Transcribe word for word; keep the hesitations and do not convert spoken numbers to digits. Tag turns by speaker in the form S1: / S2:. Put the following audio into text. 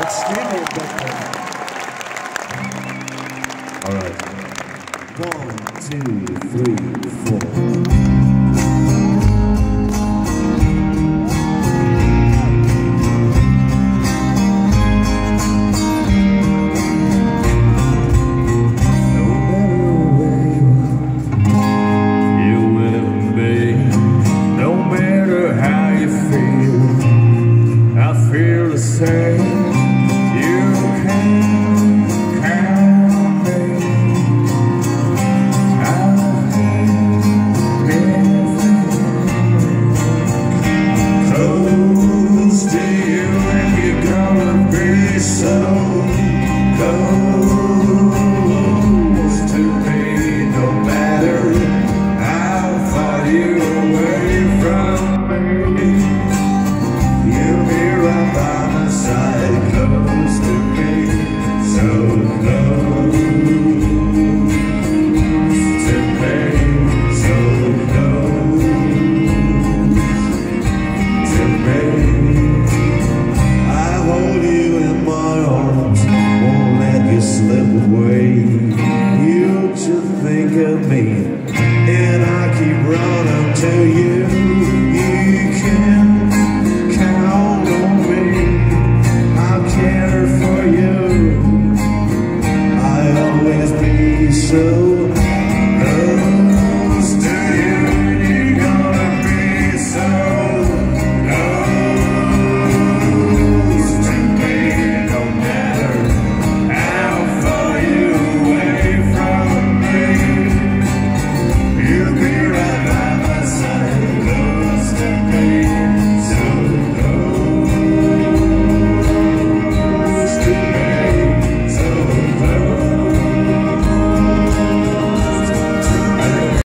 S1: Extremely addictive.
S2: All right. One, two, three, four.
S3: Feel the same. You can count on me. I'll be close to you, and you're gonna be so close to me. No matter how far you're away from me, you'll be right by my side, close to me, so close to me, so close to me. I hold you in my arms, won't let you slip away.